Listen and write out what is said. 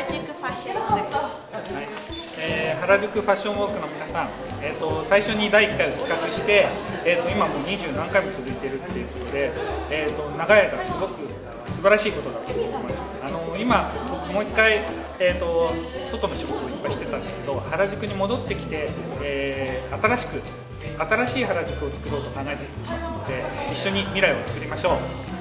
Harajuku Fashion Walk です。 原宿ファッションウォークの皆さん、最初に第1回を企画して、今もう20何回も続いているということで、長い間すごく素晴らしいことだと思います。今僕もう1回、外の仕事をいっぱいしてたんですけど、原宿に戻ってきて、新しい原宿を作ろうと考えていますので、一緒に未来を作りましょう。